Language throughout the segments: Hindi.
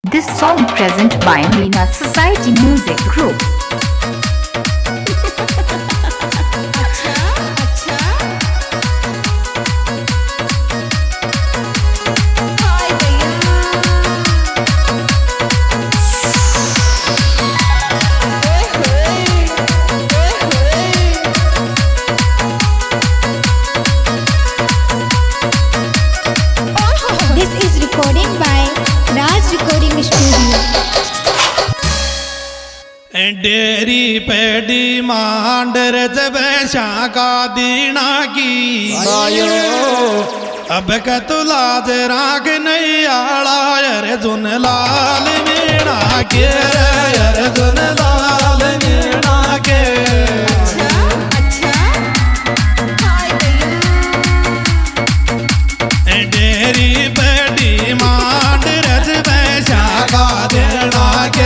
This song present by Meena Society Music Group. This is recording by Raj Recording Studio. डेरी पेडी मांडर जब शाका दीना की अब कतुला राग नहीं आला यार जुन लाल मीणा के यार जुन लाल मीणा के डेरी पेडी मांडर जब शाका दीना के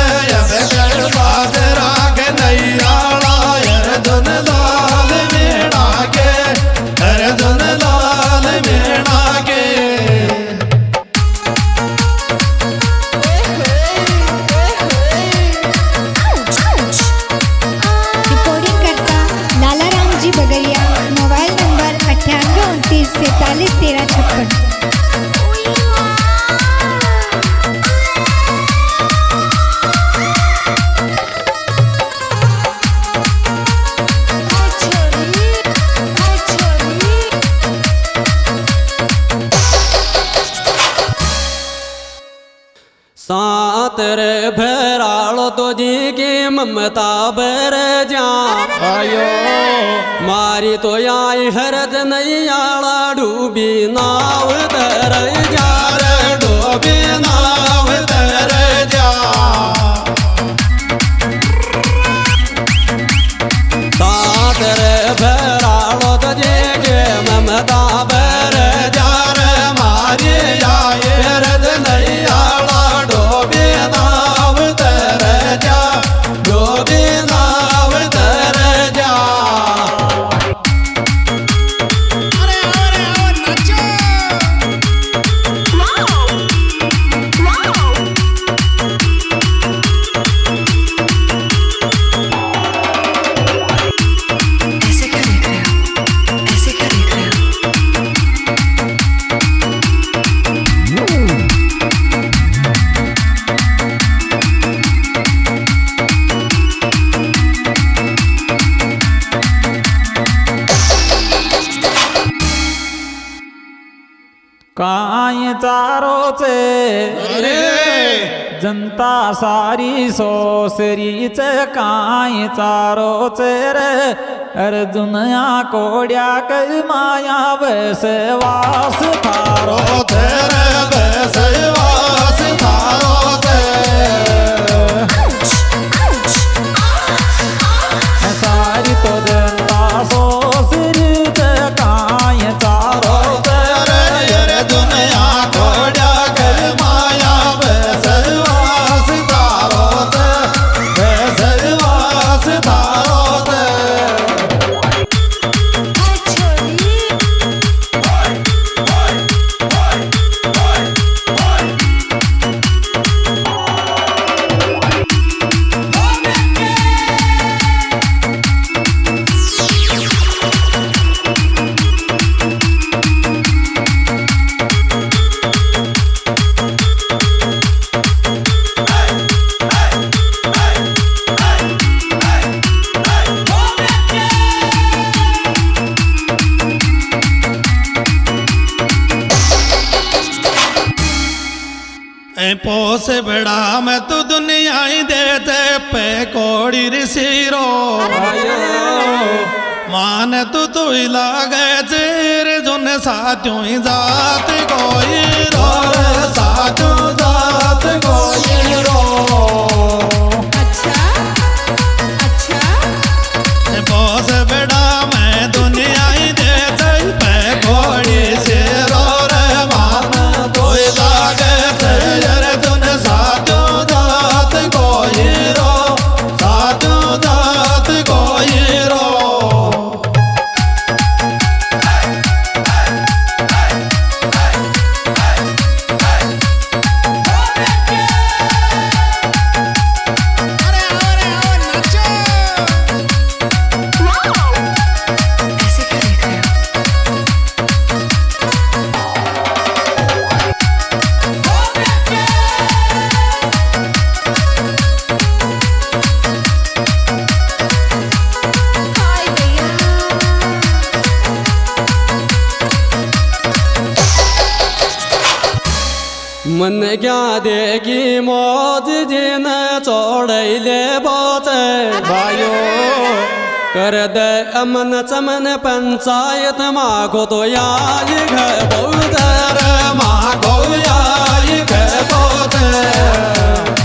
मोबाइल नंबर 9829471356। सात रे भरालो तो जी की ममता बर जा आयो मारी तो आई हरद नहीं आला डूबी नाव तर जा रे डूबी नाव तर जा सात रे भरालो तो जी की ममता बर जा रे मारी आई हरद नहीं आला काई चारो चे जनता सारी सोसरी चे काई चारो चे रे अर्जुनया कोड्या कई माया वैसे वास थारो तेरे वैसे वास थारो ते सारी तो जनता सोसरी चे काई चारो दुनिया कोड्या कर माया वैसवास तारो ते वैसवास तारो ते पोस बड़ा मैं तू दुनिया ही देते पे कोड़ी रिसीरो मान तू ही लागे चेर जुन साथों ही जात कोई रो साथों जात कोई रो पोस बड़ा मैं दुनिया ही देते पे कोड़ी से रो रे मान तू ही लागे देगी मौज जिन चोड़ैले बोचे भाइयो कर दे अमन चमन पंचायत मागो तो याई घर बहुतर मागो याई घर बहुतर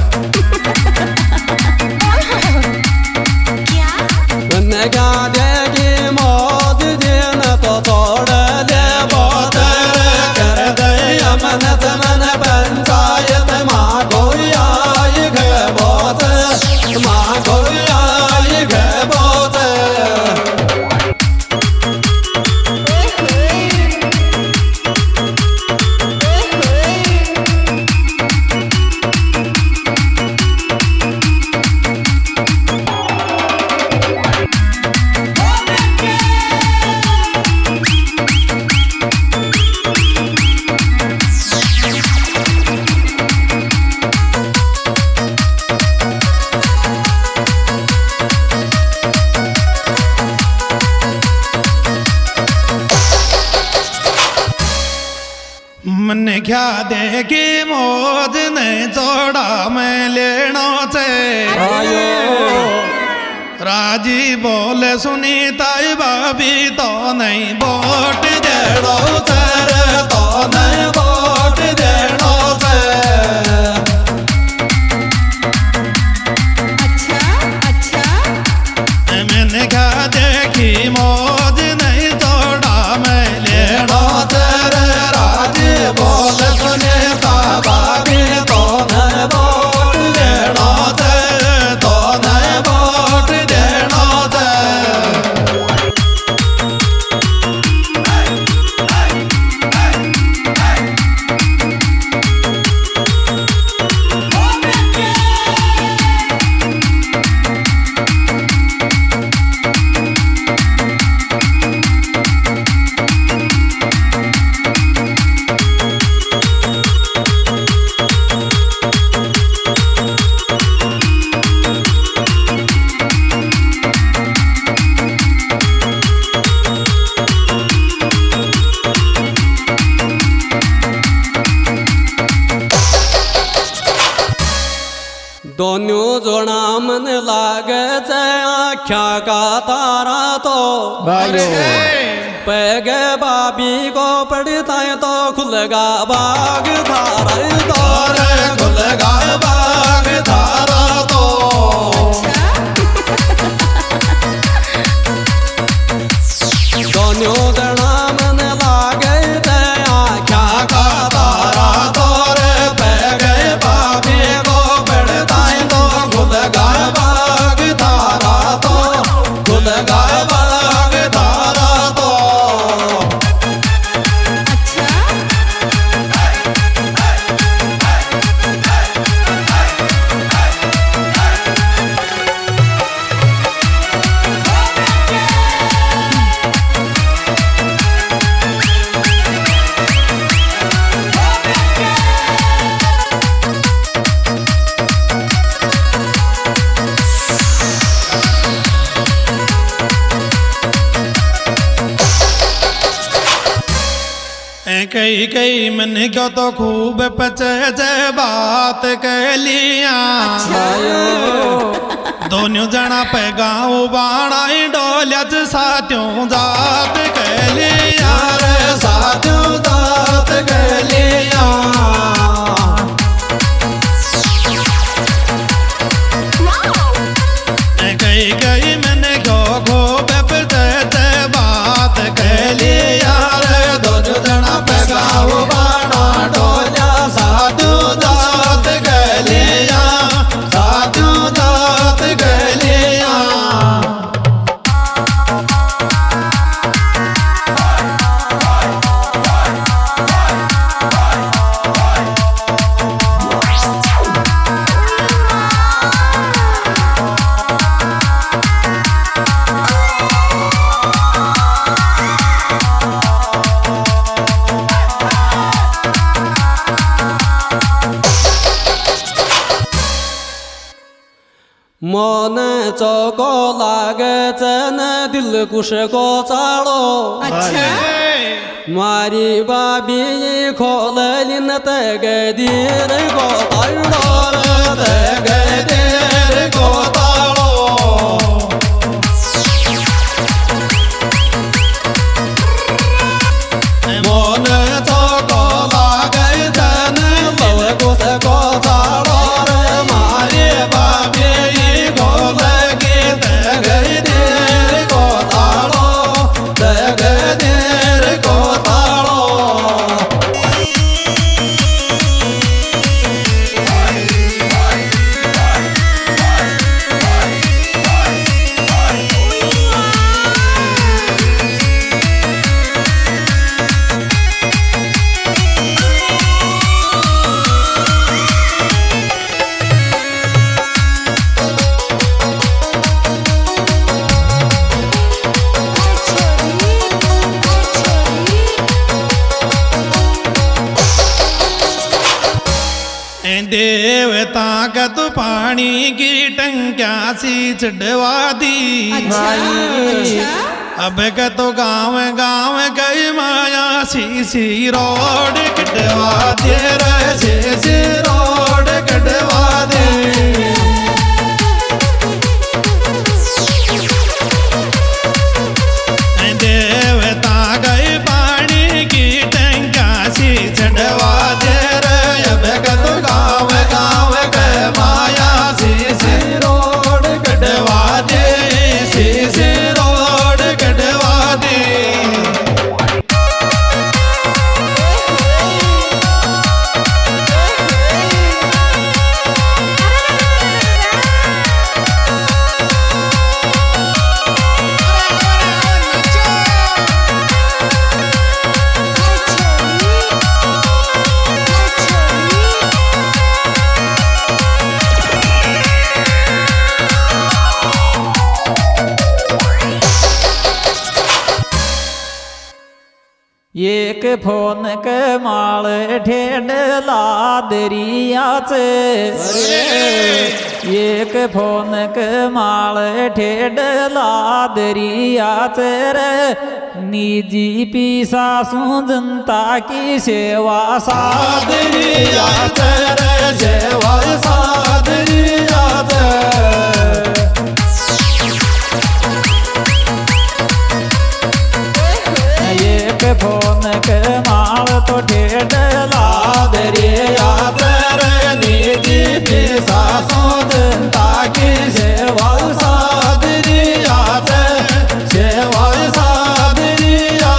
क्या देगी मौज जिन तो छोड़ दे बोतर कर दे अमन चमन पंचायत मागो याई घर बहुतर मागो याई घर बहुतर मन क्या देगी मौज ने जोड़ा मैं लेना से राजी बोले सुनी ताई भाभी तो नहीं वोट देड़ो सर तो नहीं वोट देड़ो सर अच्छा मैंने क्या देखी मौज नहीं जोड़ा मैं लेना सर राजी बोले सुनी ताई भाभी तो नहीं वोट देड़ो सर तो नहीं वोट देड़ो सर दोनों जोड़ा मन लागे से आख्या का तारा तो पैगे बाबी को पड़ता है तो खुलगा बाग धारा तो खुलगा बाग धारा तो दोनों जोड़ा मन लागे से आख्या का तारा तो पैगे बाबी को पड़ता है तो खुलगा बाग धारा तो खुलगा बाग धारा तो कई कई मन क्यों तो खूब पचे जे बात कह लिया दोनों जना पे गाँव बाणा डोलिया साथियों जात कह लिया रे साथियों जात कह लिया कई कई मन क्यों खूब पचे जे बात कह लिया रे दोनों जना पे गाँव बाणा डोलिया साथियों जात कह लिया साथियों जात कह लिया मन चौको लागे चन दिल कुश को चाड़ो मारी बाबी खोलिन तगदीर को ताड़ो तगदीर को ताड़ो मोन चोको लागे जन लव कुछ को ताड़ो मारी बाबी खोलगी तगदीर को ताड़ो तगदीर को ताड़ो देवता का तो पानी की टंकिया सी चढ़वा दी अब का तो गाँव गाँव गई माया सी रोड कटवा दे सी रोड कटवा दे देवता गई पानी की टंकिया सी चढ़वा दे अब का तो गाँव गाँव गए माया सी रोड कटवा दे सी रोड कटवा दे एक फोन के माल ठेड लादरिया एक फोन के माल ठेड लादरिया रे निजी पीसा सु जनता की सेवा सादरिया रे सेवा सादरिया फोन के माल तो ठेड लादरिया रे निजी पीसा सु जनता की सेवा सादरिया सेवा सादरिया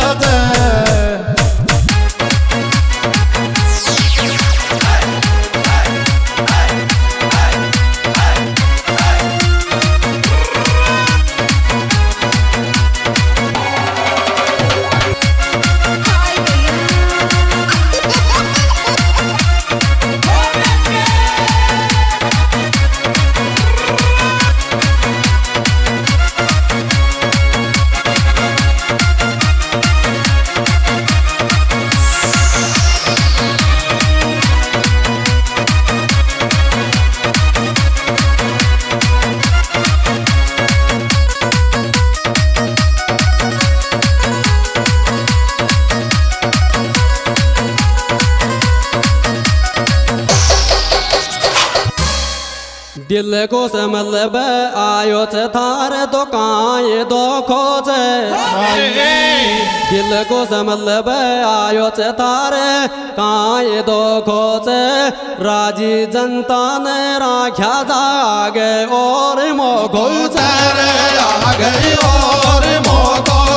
दिल को समलब आयो थार तो काए दो खोजे दिल को समलब आयो थार काए दो खोजे राजी जनता ने राख्या जागे और मोगो आगे और मोगो